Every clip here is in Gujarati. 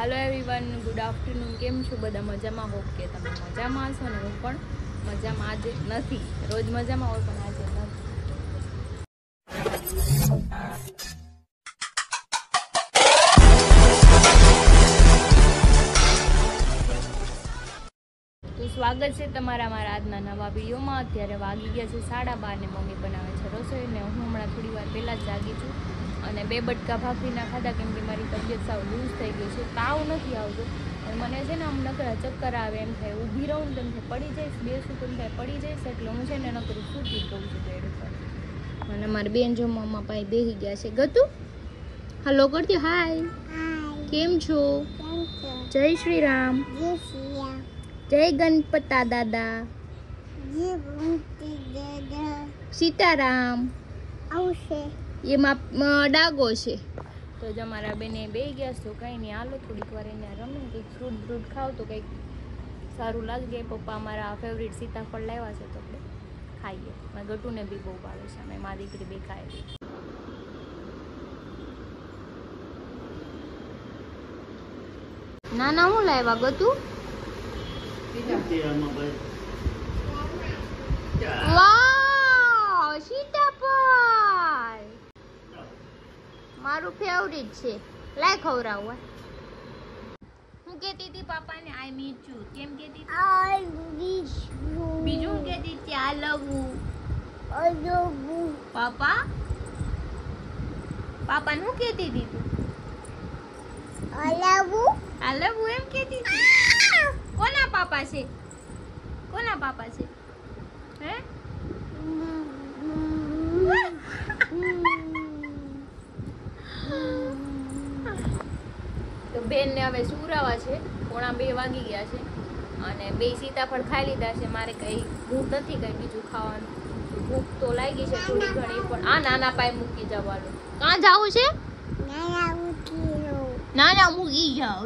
Hello everyone, good afternoon. केम छो बधा मजामां? होप के तमे मजामां हशो ने હું પણ મજામાં આજે નથી। રોજ મજામાં હોય પણ આજે નથી। તો સ્વાગત છે તમારા મારા આજના નવા વિડીયોમાં। અત્યારે વાગી ગયા છે 12:30 ને મમ્મી બનાવે છે રસોઈ ને હું હમણાં થોડી વાર પહેલાં જ જાગી છું અને 2 બટકા ભાખરીના ખાધા કેમ કે મારી તબિયત સાવ લૂઝ થઈ ગઈ છે। તાવ નથી આવતો પણ મને છે ને આમ નકરા ચક્કર આવે એમ થાય, ઊભી રહું ને તેમ થાય પડી જઈશ, બેસું તેમ થાય પડી જઈશ, એટલે હું છે ને નકરું સૂતી કહું છું બેડ ઉપર। અને મારી બેન જો મમ્મા પાસે બેસી ગયા છે। ગતુ હલો કરતી, હાય કેમ છો? જય શ્રી રામ, જય ગણપતા દાદા, સીતારામ આવશે એમાં ડાગો છે। તો જ અમારા બેને બે ગયા તો કંઈ નહીં, હાલો થોડીક વાર એને રમે, કંઈક ફ્રૂટ બ્રૂટ ખાવ તો કંઈક સારું લાગે। પપ્પા અમારા ફેવરિટ સીતાફળ લાવ્યા છે તો આપણે ખાઈએ। મારા ગટુને બી બહુ ભાવે છે, અમે મારી દીકરી બે ખાય। ના ના હું લાવ્યા ગતુ? વાવ સીતાફળ મારું ફેવરિટ છે, લાય ખવડાવવા। હું કહેતી હતી પાપાને આઈ મિસ યુ, કેમ કહેતી હતી? I miss you. બીજું કહેતી હતી આ લવ યુ। પાપા પાપાને હું કહેતી હતી તું? આ લવ યુ એમ કહેતી હતી? કોના પાપા છે? કોના પાપા છે? હે તો બેન ને હવે સુરાવા છે, 1:30 વાગી ગયા છે અને 2 સીતાફળ ખાઈ લીધા છે। મારે કઈ ભૂખ નથી કઈ બીજું ખાવાનું, ભૂખ તો લાગી છે થોડી ઘણી પણ આ નાના પાય મૂકી જવાનું। ક્યાં જાવું છે? નાના મૂકી જાવ।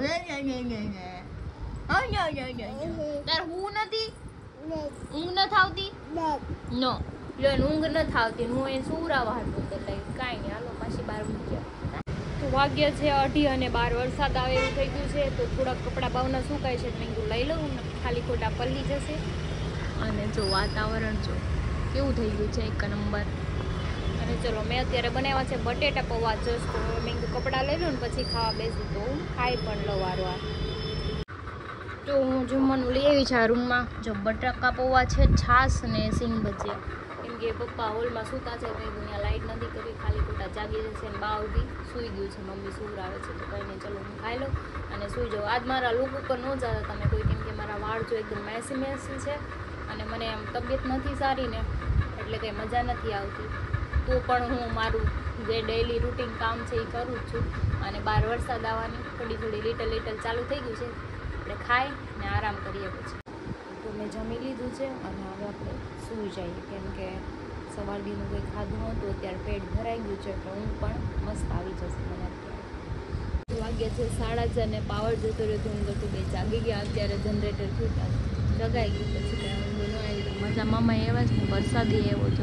તાર હું નથી ઊંઘ નથી આવતી? નો લો ઊંઘ નથી આવતી, હું એને સુરાવા હતું એટલે કાંઈ નહીં, હાલો પાછી બહાર મૂક્યા। તો વાગ્યા છે 2:30 અને બહાર વરસાદ આવે એવું થઈ ગયું છે તો થોડાક કપડાં બાવના સુકાય છે તો મેં કીધું લઈ લઉં, ખાલી ખોટા પલ્લી જશે। અને જો વાતાવરણ જો કેવું થઈ ગયું છે, એક નંબર। અને ચલો મેં અત્યારે બનાવ્યા છે બટેટા પૌવા જસ્ટ, તો મેં કીધું કપડાં લઈ લઉં ને પછી ખાવા બેસું તો હું ખાઈ પણ લઉં વારવાર। તો હું જમવાનું લઈ આવી છે આ રૂમમાં, જો બટાકા પૌવા છે, છાશ ને સિંગ ભજીયા, કેમ કે પપ્પા હોલમાં સૂતા છે તો અહીંયા લાઇટ નથી કરી, ખાલી ખોટા જાગી જશે ને બા બી સૂઈ ગયું છે, મમ્મી સુવરાવે છે તો કંઈ નહીં, ચલો હું ખાઈ લઉં અને સૂઈ જાઉં। આજ મારા લુક ઉપર ન જતા તમે કોઈ, કેમ કે મારા વાળ જો એકદમ મેસી છે અને મને એમ તબિયત નથી સારી ને એટલે કંઈ મજા નથી આવતી, તો પણ હું મારું જે ડેઈલી રૂટીન કામ છે એ કરું જ છું। અને બહાર વરસાદ આવવાની થોડી લિટલ ચાલુ થઈ ગયું છે, આપણે ખાઈ ને આરામ કરીએ પછી। તો મેં જમી લીધું છે અને હવે આપણે સૂઈ જઈએ, કેમ કે સવાર દીનું કંઈ ખાધું નહોતું, અત્યારે પેટ ભરાઈ ગયું છે એટલે ઊંઘ પણ મસ્ત આવી જશે મને અત્યારે। વાગ્યા છે 6:30 અને પાવર જતો રહ્યો તો હું ગટુ બે જાગી ગયા, અત્યારે જનરેટર થયું જગાઈ ગયું પછી કાંઈ ઊંઘ ન આવી। મજા મામા એવા જ ને વરસાદી એવો છો,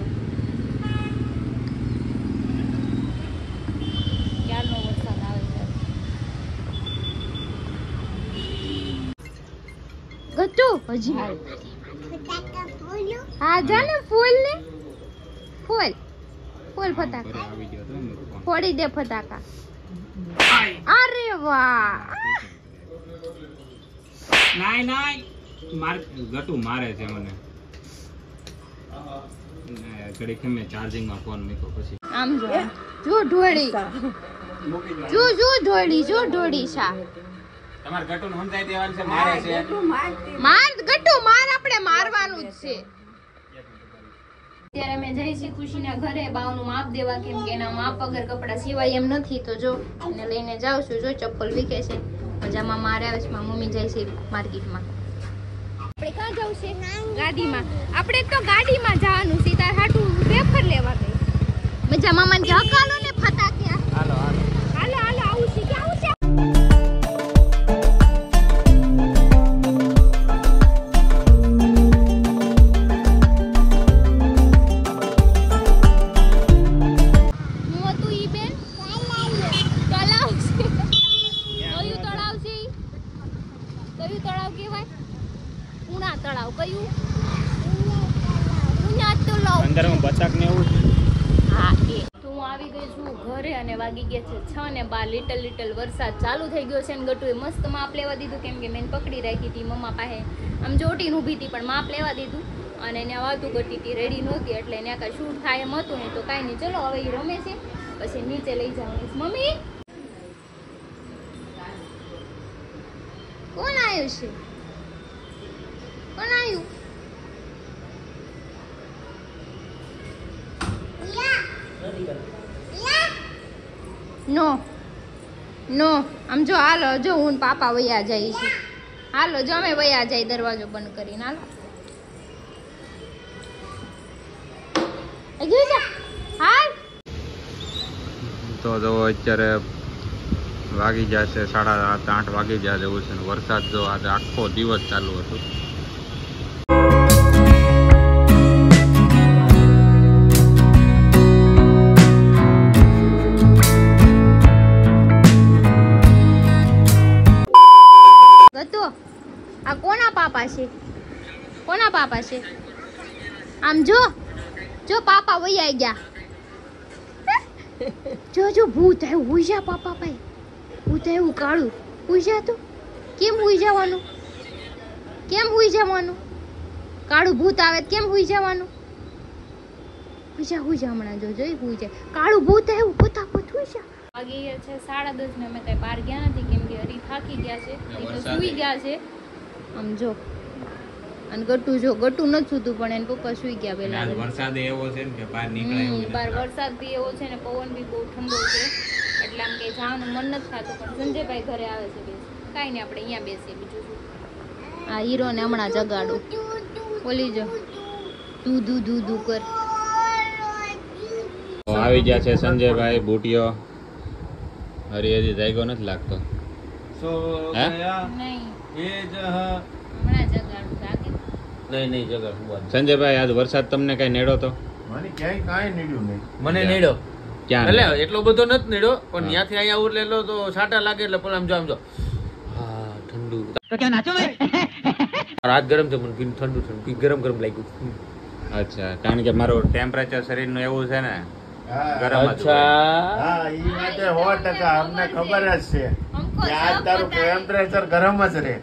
ક્યારનો વરસાદ આવે છે। ગટુ હજી હા જાને ફૂલ ને ફૂલ ફટાકા ફોડી દે ફટાકા। અરે વાહ નાય માર ગટુ મારે છે મને, ઘડી કેમ ચાર્જિંગમાં ફોન મૂક્યો પછી આમ જો ઢોળી જો ઢોળી સા તમાર ગટુ ને સમજાઈ દેવાનું છે, મારે છે માર ગટુ માર આપણે મારવાનું જ છે। અત્યારે મેં જઈશી ખુશીના ઘરે બાવનું માપ દેવા, કેમ કે એના માપ વગર કપડા સિવાય એમ નથી, તો જો એને લઈને જાઉં છું। જો ચપ્પલ વીકે છે, મજામાં મારે આવે છે, મમ્મી જાય છે માર્કેટમાં। આપણે ક્યાં જવું છે? ગાડીમાં। આપણે તો ગાડીમાં જવાનું છે, તાર હાટું પેપર લેવા ગઈ મજા મામાને કે હકાલો ને ફટાક્યા। હાલો આવું છે કે આવું છે? હું હતું ઈ બેન તળાવ છે, કયું તળાવ છે? વાગી ગયા છે 6 ને 12 લીટલ વરસાદ ચાલુ થઈ ગયો છે. અને ગટુએ મસ્ત માપ લેવા દીધું, કેમ કે મેં પકડી રાખી હતી મમ્મા પાસે. આમ જોટીને ઊભી હતી પણ માપ લેવા દીધું. અને એને વાતું કરતી હતી, રેડી નહોતી, એટલે એને કાંઈ શૂટ થાય એમ હતું ને. તો કાંઈ નહીં, ચલો હવે એ રમે છે, પછી નીચે લઈ જવાની. મમ્મી કોણ આવ્યું છે? કોણ આવ્યું? નો નો, આમ જો હાલો, જો હું ને પાપા વયા જાય છે. હાલો જો અમે વયા જાય દરવાજો બંધ કરીને. હાલો હાલ. તો જો અત્યારે વાગી જશે 7:30 8 વાગી જાય એવું છે. વરસાદ જો આજે આખો દિવસ ચાલુ હતો. આ કોના પાપા છે? કોના પાપા છે? આમ જો જો પાપા વૈયા ગયા. જો જો ભૂત આવ્યું. હુઈ જા પાપા ભાઈ, ભૂત આવ્યું કાળું. હુઈ જા તો. કેમ હુઈ જવાનું? કેમ હુઈ જવાનું? કાળું ભૂત આવે કેમ હુઈ જવાનું? હુઈ જા હમણાં જો જોઈ હુઈ જાય. કાળું ભૂત આવ્યું, ફટાફટ હુઈ જા. વાગી ગયા છે 10:30 ને અમે કઈ બહાર ગયા નથી, કેમ કે હરી થાકી ગયા છે, સુઈ ગયા છે. આમ જો અને ગટુ જો, ગટુ નથી સૂતું પણ એને પપ્પા સુઈ ગયા પેલા. વરસાદ એવો છે ને કે બહાર નીકળાય. બહાર વરસાદ બી એવો છે ને પવન બી બહુ ઠંડો છે, એટલે આમ કઈ જવાનું મન નથી થતું. પણ સંજયભાઈ ઘરે આવે છે, બેસ કાંઈ નહીં, આપણે અહીંયા બેસીએ. બીજું શું, આ હીરો ને હમણાં જગાડું. બોલી જો તું દુ દુ દુ કર. આવી ગયા છે સંજયભાઈ બુટિયો. હજી જાયગો નથી લાગતો. સંજયભાઈ આજ વરસાદ તમને કઈ નેડો તો? મને ક્યાંય કાંઈ નીડ્યું નહીં. મને નેડો ક્યાં? એટલે એટલો બધો નથી નેડો, પણ ત્યાંથી અહીંયા ઉર લેલો તો છાંટા લાગે એટલે પણ આમ જો હા ઠંડુ. તો ક્યાં નાચો ને? રાત ગરમ છે, મને ઠંડુ ઠંડુ ગરમ ગરમ લાગ્યું. અચ્છા, કારણ કે મારું ટેમ્પરેચર શરીરનું એવું છે ને, ગરમ જ અચ્છા હા, ઈ વાતે 100% અમને ખબર જ છે કે આજ તારું ટેમ્પરેચર ગરમ જ રહે.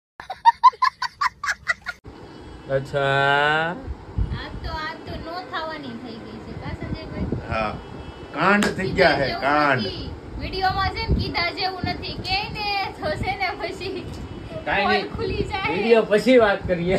અચ્છા આ તો નો થવાની થઈ ગઈ છે કા સંજયભાઈ? હા, કાંડ થઈ ગયા છે, કાંડ. વિડિયોમાં છે ને કીધા જેવું નથી કે ને થશે ને પછી કાઈ નહીં, ખુલી જાય. વિડિયો પછી વાત કરીએ.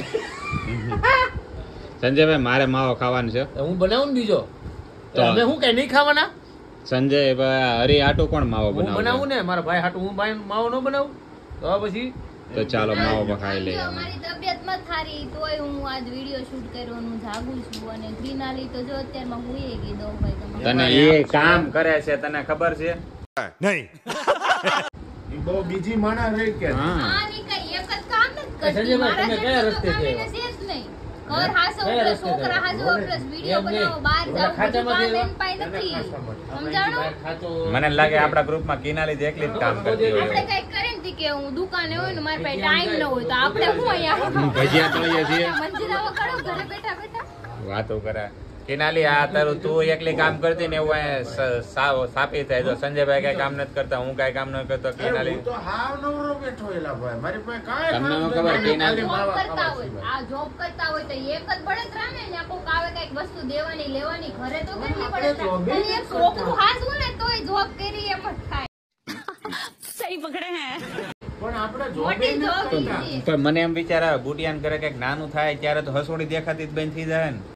સંજયભાઈ મારે માવો ખાવાનો છે. હું બનાવું ને બીજો તો અમે હું કઈ નહીં ખાવાના? સંજયભાઈ હરી આટો કોણ માવો હું બનાવું ને, મારા ભાઈ હાટું હું માવો ન બનાવું તો પછી તો ચાલો માવો ખાઈ લઈએ. અમારી તબિયત માં થારી તોય હું આજ વિડિયો શૂટ કરવાનું જાગું છું. અને ગ્રીનાલી તો જો અત્યારમાં હું એ કીધો ભાઈ તને એ કામ કરે છે તને ખબર છે નહીં. ઈ બહુ બીજી માણા રહી કે હા. આની કઈ એક જ કામ નથી કરતી. સંજયભાઈ, તમે કયા રસ્તે છે? છે જ નહીં. ઘર હાસો પ્લસ છોકરા હાસો પ્લસ વિડિયો બનાવો, બહાર જાવ, કામ એમ પાઈ નથી. સમજાણો? મને લાગે આપણા ગ્રુપમાં કિનાલી જ એકલી જ કામ કરતી હોય. આપણે કઈ કરે ને કે હું દુકાને હોય ને મારી પાસે ટાઈમ ન હોય તો આપણે શું અહીંયા ભજીયા તળીએ છીએ, મંજીરા વગાડો ઘરે બેઠા બેઠા. વાતો કરે. કિનાલી આ તારું તું એકલી કામ કરતી ને એવું સાપી થાય. જો સંજયભાઈ કઈ કામ નથી કરતા, હું કઈ કામ નથી કરતો. કિનાલી હું તો હાવ નવરો બેઠો એલા ભાઈ, મારી પાસે કાંઈ તમને કામ ન ખબર નથી. કિનાલી જોબ કરતા હોય, આ જોબ કરતા હોય તો એક જ બળતરા ને કોક આવે કઈક વસ્તુ દેવાની લેવાની, ઘરે તો કેટલી બળતરા. અને એક છોકરું હાસવું ને તોય જોબ કરી એમ જ થાય. સહી પકડે હે. પણ આપણે જોબે મોટી નથી જોબ કરતા. ઈ. પણ મને એમ વિચાર આવે બુટિયાન કરે કઈક નાનું થાય ત્યારે તો હસોડી દેખાતી જ બંધ થઈ જાય ને.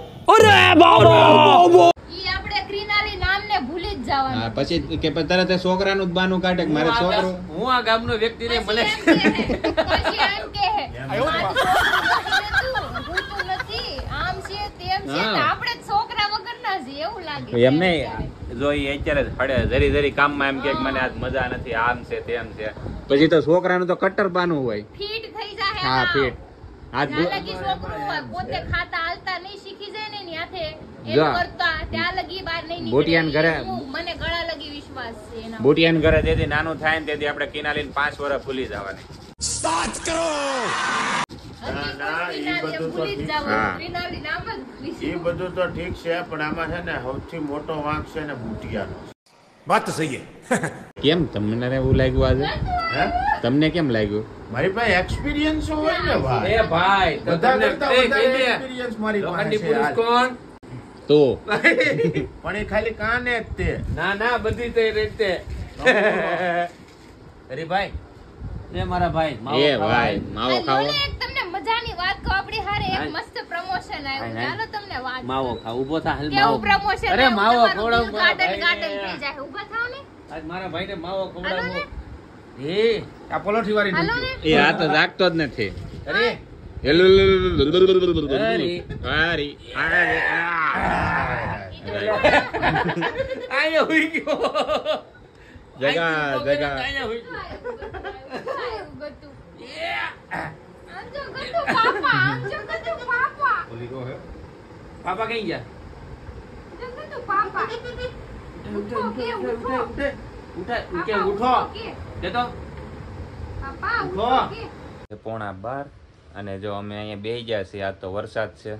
ઈ આપણે ગ્રીનાલી નામને ભૂલી જ જવાનું. હા, પછી કે તરત છોકરાનું જ બાનું કાઢે કે મારે છોકરો. હું આ ગામનો વ્યક્તિ ને મને પછી એમ કે મારું છોકરું ભૂતું નથી, આમ છે તેમ છે, હા. તો આપણે જ છોકરા વગરના છીએ એવું લાગે. એમ નહીં, જો ઈ અત્યારે હળે જરી જરી કામમાં એમ કે મને આજ મજા નથી, આમ છે તેમ છે, પછી તો છોકરાનું તો કટ્ટર બાનું હોય. ફીટ થઈ જાય. હા, ફીટ. આજ જ્યાં લગી છોકરું હોય પોતે ખાતા હાલતા નહીં શીખી જાય ને એની હાથે એમ જો. કરતા ત્યાં લગી બહાર નહીં બોટિયાન નીકળે. ઘરે- મને ગળા લગી વિશ્વાસ છે એના. બુટિયાન ઘરે જેથી નાનું થાય ને તેથી આપણે કિનાલીને 5 વર્ષ ભૂલી જવાની. હજી ના, કોઈ ઈ બધું તો ભૂલી જ ઠીક. જાવ. હા. ગ્રીનાલી નામ જ ભૂલી એ જાવ. બધું તો ઠીક છે, પણ આમાં છે ને સૌથી મોટો વાંક છે ને બુટિયાનો. बात तो सही है કેમ તમને એવું લાગ્યું આજે? હે? તમને કેમ લાગ્યું? મારી પાસે એક્સપિરિયન્સ હોય ને ભાઈ. એ ભાઈ તો બધા તમને કરતા તે વધારે કહી દે. experience મારી પાસે લોખંડી છે પુરુષ આજ. કોણ? તો પણ એ ખાલી કાને જ તે. ના ના બધી તે રીતે અરે ભાઈ એ મારા ભાઈ માવો એ ખાવા ભાઈ માવો આ ખાવો. લોને એક તમને મજાની વાત કહું, આપણી હારે એક હાય. મસ્ત પ્રમોશન આવ્યું. હાય. ચાલો તમને વાત માવો કરું. ખાવ ઉભો થા હાલ કેવું માવો પ્રમોશન અરે આવ્યું, માવો તમારું ખવડાવ દિલ મારા ગાર્ડન ગાર્ડન ભાઈને. થઈ જાય. ઊભા થાવ ને. આજ મારા ભાઈને માવો હાલો ખવડાવો ને. એ આ પલોઠી વાળી હાલો ને. એ આ તો રાખતો જ નથી. અરે હારી. આયો હુઈ ગયો જગા જગા. આયો હુઈ ગયો. આયું ગતું. આમ જો ગતું પાપા, આમ જો ગતું પાપા. પાપા કઈ ગયા જો ગતું પાપા. ઉઠો કે ઉઠો. ઉઠા કે ઉઠો કે. દે તો પાપા ઉઠો. ઉઠો કે. 11:15 અને જો અમે અહીંયા બેહી ગયા છીએ. આજ તો વરસાદ છે.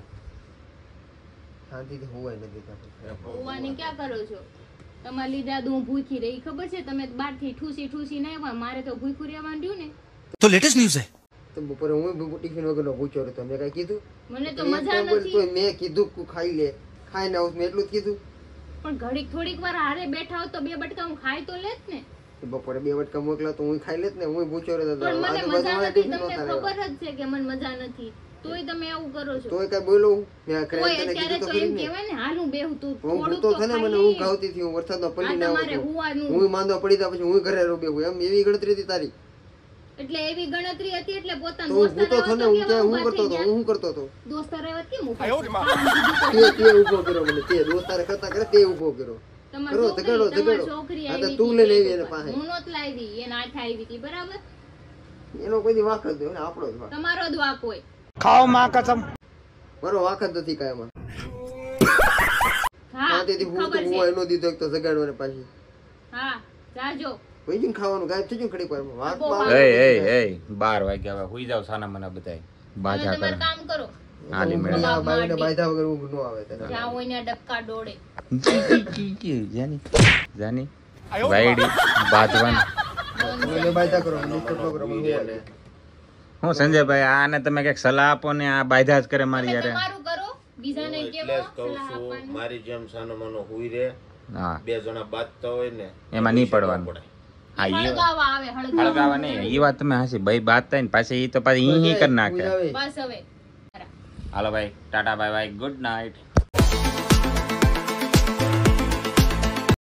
હોવાની ક્યાં કરો છો? તમારે લીધા તો હું ભૂખી રહી. ખબર છે તમે બહારથી ઠૂસી ઠૂસી નહીં આવ્યા, મારે તો ભૂખું રહેવાનું રહ્યું ને. तो लेटेस्ट न्यूज है તો બપોરે હું ટિફિન વગરનો પૂછ્યો હતો, મેં કઈ કીધું? મને તો મજા નથી. તો મેં કીધું કે ખાઈ લે, ખાઈને આવું, મેં એટલું જ કીધું. પણ ઘડીક થોડીક વાર હારે બેઠા હોત તો બે બટકા હું ખાઈ તો લેત ને. તો બપોરે 2 વટકા મોકલા તો હું ખાઈ લેત ને, હું પૂછ્યો રહેતો હતો. પણ મને આજુબાજુવાળા મજા નથી, ટિફિન તમને નહોતા ખબર લેવા. જ છે કે મને મજા નથી, તોય તમે આવું કરો છો. તોય કઈ બોલું મેં આ તોય તને અત્યારે કીધું તો તો ખરી એમ ને. કહેવાય ને હાલ હું બેહું તું હું થોડુંક તો તો છે ને, મને ખાઈ. ઊંઘ આવતી હતી, હું વરસાદમાં આ પડીને તમારે આવ્યો હતો. હુવાનું. હું માંદો પડી તા પછી હું ઘરે બેહું, એમ એવી ગણતરી હતી તારી. એટલે એવી ગણતરી હતી એટલે તો પોતાનો હું દોસ્તાર ભૂતો થયો ને, હું આવ્યો હું તો કરતો હતો, કેવા હું કરતો હતો. દોસ્તાર આવ્યો તો કેમ ઊભા તે ઊભો કર્યો મને, તે દોસ્તારે કરતા કરે તે ઊભો કર્યો. તમારી કરો, છોકરી, ઝઘડો. તમારી છોકરી હા તો આવી તું હતી લઈને એક આવી એને વખત. પાસે. હું નહોત લાવી, એને હાથે આવી હતી, બરાબર? એનો કોઈ દી વાંક જ નહીં, આપણો જ વાંક. તમારો જ વાંક હોય. મારો વાંક જ નથી કાંઈમાં. હા, શાંતિથી હું તો ખબર હું છે. એનો દીધો એક તો જગાડવો ને પાછી હા, જાજો. વૈજુ ને ખાવાનું ગાયબ થઈ ગયું ઘડીક વારમાં. બહુ વાંકમાં વાંક. એ 12 વાગ્યા હવે હુઈ જાવ સાના મના બધાય. હવે બાજા તમારે કરે. કામ કરો. હાલી મેળે. આ બાયુને બાંધ્યા વગર ઊંઘ ન આવે તને. જ્યાં હોય ને ડબકા ડોળે. જાની જાની વાયડી બાદવાન. મને બાંધ્યા કરો, ડિસ્ટર્બ ન કરો, મને ઊંઘ આવે. હું સંજયભાઈ આને તમે કઈક સલાહ આપો ને, આ બાયધા જ કરે મારી તમે યારે. તમારું કરો, બીજાને હું કેવો એટલે જ કહું સલાહ છું, આપવાની. મારી જેમ સાનો માનો હુઈ રહે. હા 2 જણા બાંધતા હોય ને એમાં નહીં પછી ન પડવાનું. પડે. હા ઈ હળગાવા આવે, હળગાવા. હળગાવા નહીં, ઈ વાત તમે હાસી. ભાઈ બાતતા ને પાછી ઈ તો પાછી ઈ કરી ઊંઘ નાખે. આવે. બસ હવે હાલો ભાઈ tata bye bye good night.